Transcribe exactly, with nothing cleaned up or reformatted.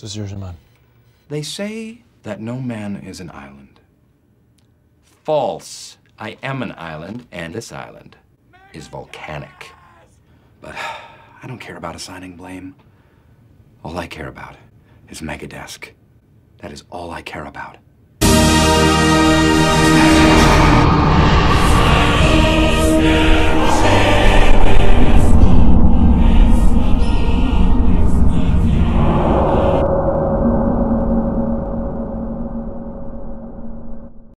This is yours and mine. They say that no man is an island. False. I am an island, and this island is volcanic. But I don't care about assigning blame. All I care about is Megadesk. That is all I care about.